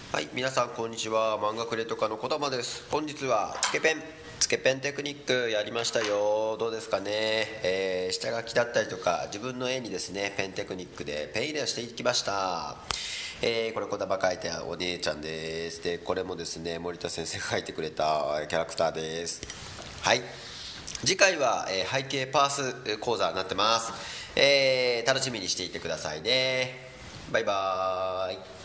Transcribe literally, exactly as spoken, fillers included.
はい、皆さんこんにちは。漫画クレート家のこだまです。本日はつけペンつけペンテクニックやりましたよ。どうですかね。えー、下書きだったりとか自分の絵にですね、ペンテクニックでペン入れをしていきました。えー、これこだま描いたお姉ちゃんです。でこれもですね、森田先生が描いてくれたキャラクターです。はい、次回は、えー背景パース講座になってます。えー楽しみにしていてくださいね。バイバーイ。